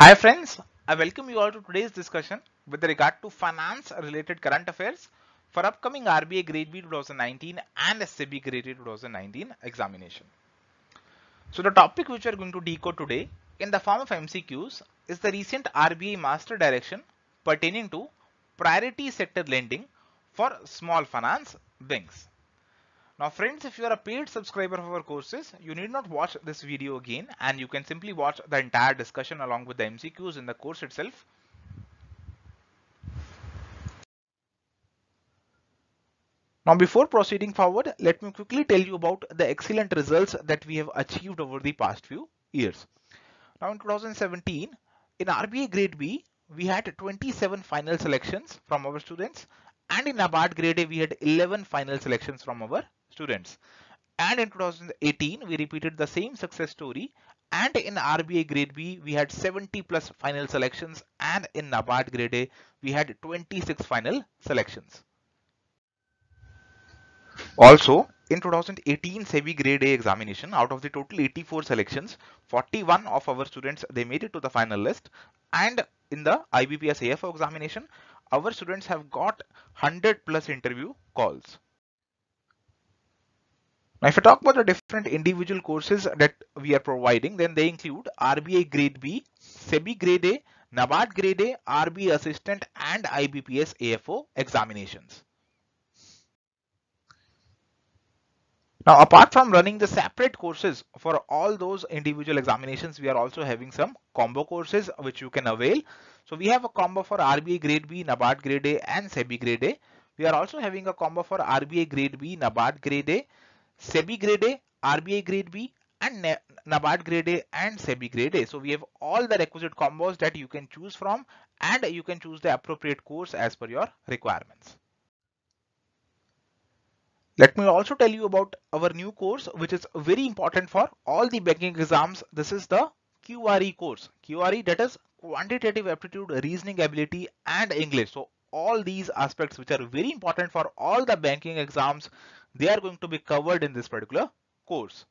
Hi friends, I welcome you all to today's discussion with regard to finance related current affairs for upcoming RBI Grade B 2019 and SEBI Grade A 2019 examination. So the topic which we are going to decode today in the form of MCQs is the recent RBI Master Direction pertaining to priority sector lending for small finance banks. Now friends, if you are a paid subscriber of our courses, you need not watch this video again and you can simply watch the entire discussion along with the MCQs in the course itself. Now before proceeding forward, let me quickly tell you about the excellent results that we have achieved over the past few years. Now in 2017, in RBI Grade B, we had 27 final selections from our students, and in NABARD Grade A, we had 11 final selections from our students. And in 2018, we repeated the same success story. And in RBI Grade B, we had 70 plus final selections. And in NABARD Grade A, we had 26 final selections. Also, in 2018 SEBI Grade A examination, out of the total 84 selections, 41 of our students, they made it to the final list. And in the IBPS AFO examination, our students have got 100 plus interview calls. Now, if I talk about the different individual courses that we are providing, then they include RBI Grade B, SEBI Grade A, NABARD Grade A, RBI Assistant and IBPS AFO examinations. Now, apart from running the separate courses for all those individual examinations, we are also having some combo courses which you can avail. So we have a combo for RBI Grade B, NABARD Grade A and SEBI Grade A. We are also having a combo for RBI Grade B, NABARD Grade A, SEBI Grade A, RBI Grade B and NABARD Grade A and SEBI Grade A. So we have all the requisite combos that you can choose from, and you can choose the appropriate course as per your requirements. Let me also tell you about our new course, which is very important for all the banking exams. This is the QRE course. QRE, that is quantitative aptitude, reasoning ability and English. So all these aspects which are very important for all the banking exams, they are going to be covered in this particular course.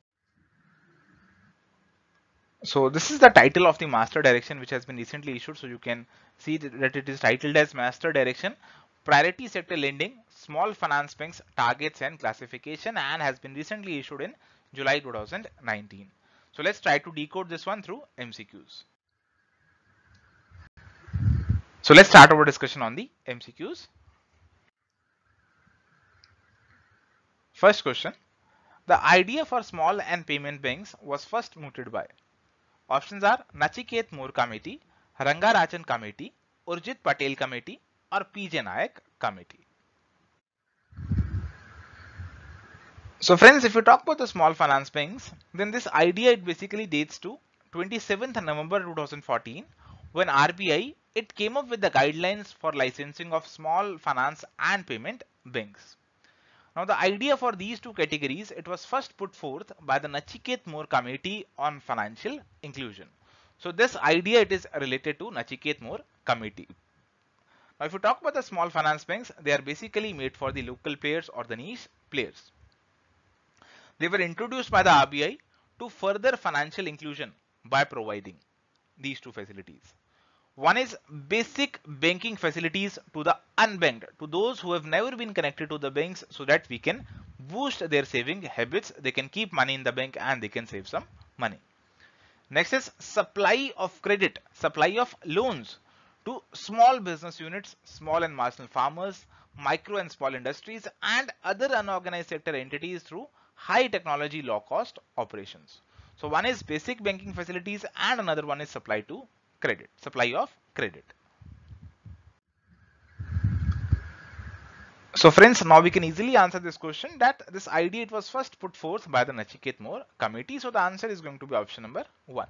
So this is the title of the master direction which has been recently issued. So you can see that it is titled as Master Direction Priority Sector Lending Small Finance Banks Targets and Classification, and has been recently issued in July 2019. So let's try to decode this one through MCQs. So let's start our discussion on the MCQs. First question. The idea for small and payment banks was first mooted by. Options are Nachiket Moore Committee, Rangarajan Committee, Urjit Patel Committee or PJ Nayak Committee. So friends, if you talk about the small finance banks, then this idea, it basically dates to 27th November 2014, when RBI, it came up with the guidelines for licensing of small finance and payment banks. Now the idea for these two categories, it was first put forth by the Nachiket Moore Committee on Financial Inclusion. So this idea, it is related to Nachiket Moore Committee. Now if you talk about the small finance banks, they are basically made for the local players or the niche players. They were introduced by the RBI to further financial inclusion by providing these two facilities. One is basic banking facilities to the unbanked, to those who have never been connected to the banks, so that we can boost their saving habits. They can keep money in the bank and they can save some money. Next is supply of credit, supply of loans to small business units, small and marginal farmers, micro and small industries and other unorganized sector entities through high technology low cost operations. So one is basic banking facilities and another one is supply to credit, supply of credit. So friends, now we can easily answer this question that this idea, it was first put forth by the Nachiket Moore Committee. So the answer is going to be option number 1.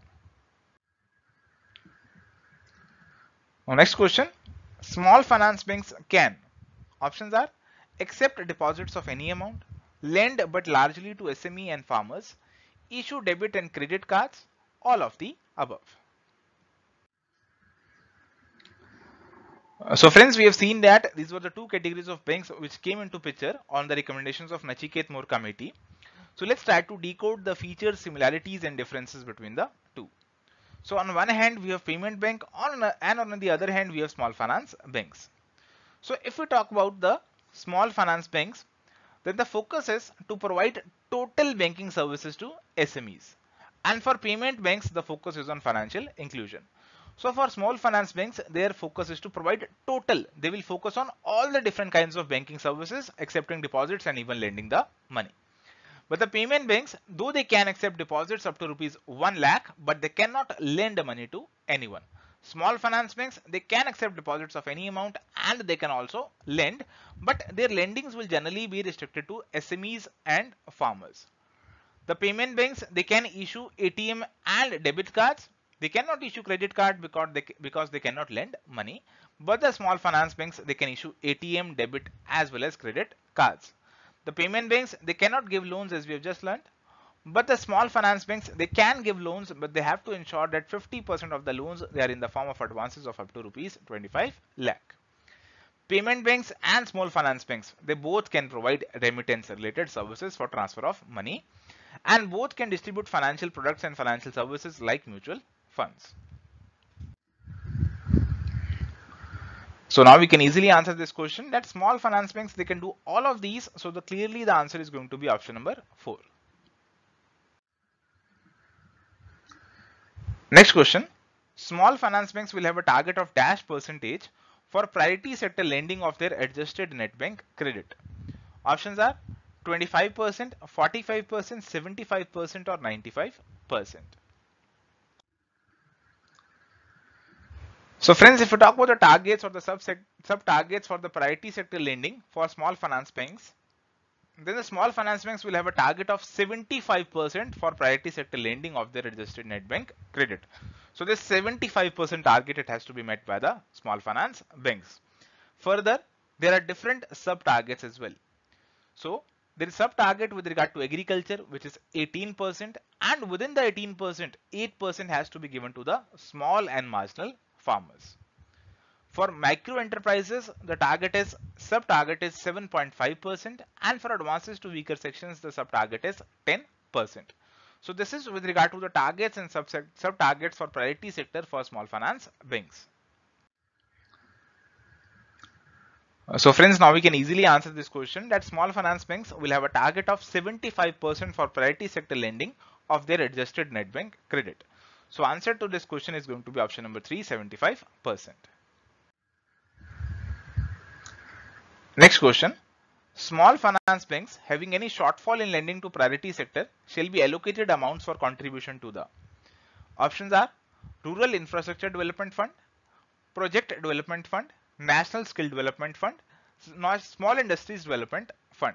Now next question, small finance banks can, options are accept deposits of any amount, lend but largely to SME and farmers, issue debit and credit cards, all of the above. So friends, we have seen that these were the two categories of banks which came into picture on the recommendations of Nachiket Moore Committee. So let's try to decode the features, similarities and differences between the two. So on one hand we have payment bank, and on the other hand we have small finance banks. So if we talk about the small finance banks, then the focus is to provide total banking services to SMEs. And for payment banks, the focus is on financial inclusion. So for small finance banks, their focus is to provide total. They will focus on all the different kinds of banking services, accepting deposits and even lending the money. But the payment banks, though they can accept deposits up to rupees 1 lakh, but they cannot lend money to anyone. Small finance banks, they can accept deposits of any amount and they can also lend, but their lendings will generally be restricted to SMEs and farmers. The payment banks, they can issue ATM and debit cards. They cannot issue credit card because they cannot lend money. But the small finance banks, they can issue ATM, debit as well as credit cards. The payment banks, they cannot give loans as we have just learned. But the small finance banks, they can give loans, but they have to ensure that 50% of the loans, they are in the form of advances of up to rupees 25 lakh. Payment banks and small finance banks, they both can provide remittance related services for transfer of money, and both can distribute financial products and financial services like mutual funds. So now we can easily answer this question that small finance banks, they can do all of these. So clearly the answer is going to be option number 4. Next question. Small finance banks will have a target of dash percentage for priority sector lending of their adjusted net bank credit. Options are 25%, 45%, 75% or 95%. So friends, if we talk about the targets or the sub targets for the priority sector lending for small finance banks, then the small finance banks will have a target of 75% for priority sector lending of their adjusted net bank credit. So this 75% target, it has to be met by the small finance banks. Further, there are different sub targets as well. So there is sub target with regard to agriculture, which is 18%, and within the 18%, 8% has to be given to the small and marginal farmers. For micro enterprises, the sub target is 7.5%, and for advances to weaker sections, the sub target is 10%. So this is with regard to the targets and sub targets for priority sector for small finance banks. So friends, now we can easily answer this question that small finance banks will have a target of 75% for priority sector lending of their adjusted net bank credit. So answer to this question is going to be option number 3, 75%. Next question. Small finance banks having any shortfall in lending to priority sector shall be allocated amounts for contribution to the. Options are Rural Infrastructure Development Fund, Project Development Fund, National Skill Development Fund, Small Industries Development Fund.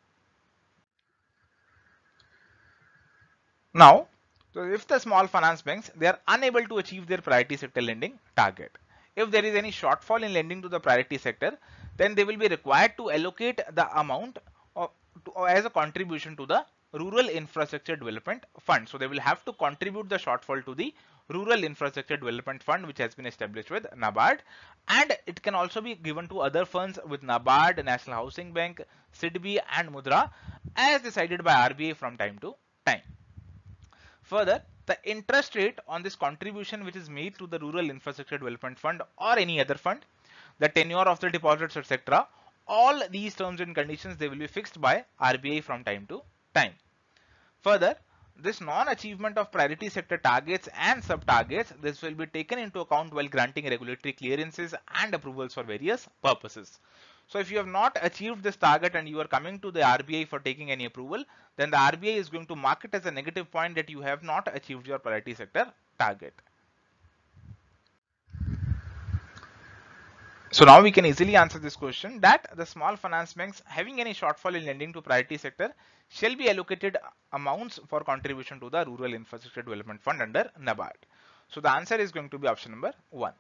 Now, so if the small finance banks, they are unable to achieve their priority sector lending target, if there is any shortfall in lending to the priority sector, then they will be required to allocate the amount as a contribution to the Rural Infrastructure Development Fund. So they will have to contribute the shortfall to the Rural Infrastructure Development Fund, which has been established with NABARD, and it can also be given to other funds with NABARD, National Housing Bank, SIDBI and Mudra as decided by RBI from time to time. Further, the interest rate on this contribution which is made to the Rural Infrastructure Development Fund or any other fund, the tenure of the deposits, etc., all these terms and conditions, they will be fixed by RBI from time to time. Further, this non-achievement of priority sector targets and sub-targets, this will be taken into account while granting regulatory clearances and approvals for various purposes. So if you have not achieved this target and you are coming to the RBI for taking any approval, then the RBI is going to mark it as a negative point that you have not achieved your priority sector target. So now we can easily answer this question that the small finance banks having any shortfall in lending to priority sector shall be allocated amounts for contribution to the Rural Infrastructure Development Fund under NABARD. So the answer is going to be option number 1.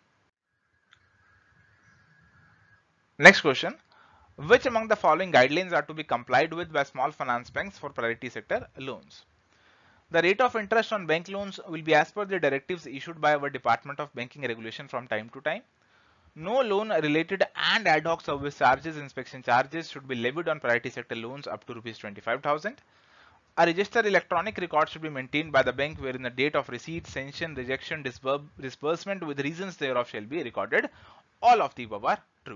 Next question. Which among the following guidelines are to be complied with by small finance banks for priority sector loans? The rate of interest on bank loans will be as per the directives issued by our Department of Banking Regulation from time to time. No loan related and ad hoc service charges, inspection charges should be levied on priority sector loans up to rupees 25,000. A registered electronic record should be maintained by the bank wherein the date of receipt, sanction, rejection, disbursement with reasons thereof shall be recorded. All of the above are true.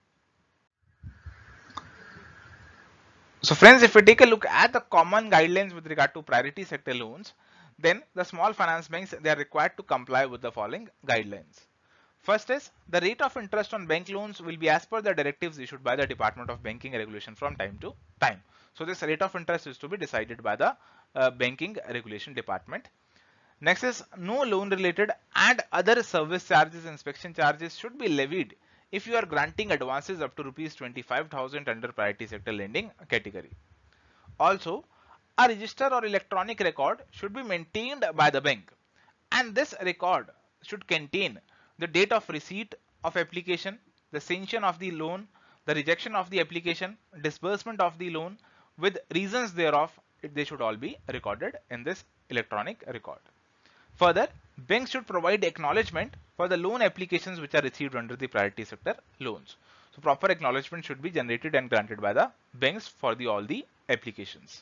So friends, if we take a look at the common guidelines with regard to priority sector loans, then the small finance banks, they are required to comply with the following guidelines. First is the rate of interest on bank loans will be as per the directives issued by the Department of Banking Regulation from time to time. So this rate of interest is to be decided by the Banking Regulation Department. Next is no loan related and other service charges, inspection charges should be levied if you are granting advances up to rupees 25,000 under priority sector lending category. Also, a register or electronic record should be maintained by the bank, and this record should contain the date of receipt of application, the sanction of the loan, the rejection of the application, disbursement of the loan with reasons thereof. They should all be recorded in this electronic record. Further, banks should provide acknowledgement for the loan applications which are received under the priority sector loans. So proper acknowledgement should be generated and granted by the banks for all the applications.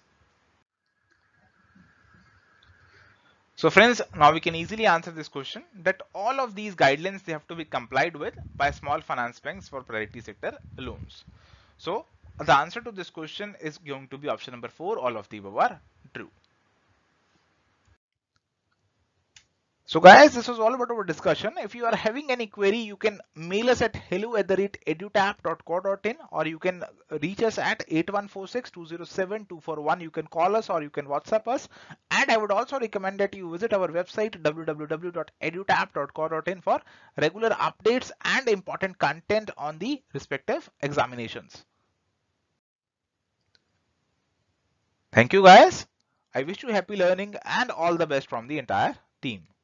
So friends, now we can easily answer this question that all of these guidelines, they have to be complied with by small finance banks for priority sector loans. So the answer to this question is going to be option number 4. All of the above are true. So guys, this was all about our discussion. If you are having any query, you can mail us at hello@edutap.co.in, or you can reach us at 8146-207-241. You can call us or you can WhatsApp us. And I would also recommend that you visit our website www.edutap.co.in for regular updates and important content on the respective examinations. Thank you guys. I wish you happy learning and all the best from the entire team.